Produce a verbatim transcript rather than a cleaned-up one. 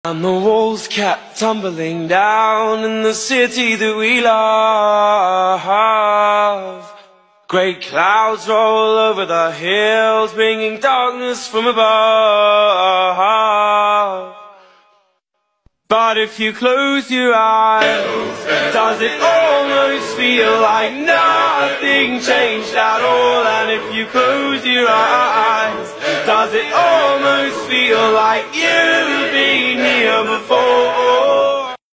And the walls kept tumbling down in the city that we love. Great clouds roll over the hills, bringing darkness from above. But if you close your eyes, does it almost feel like nothing changed at all? And if you close your eyes, does it almost feel like you've been here before?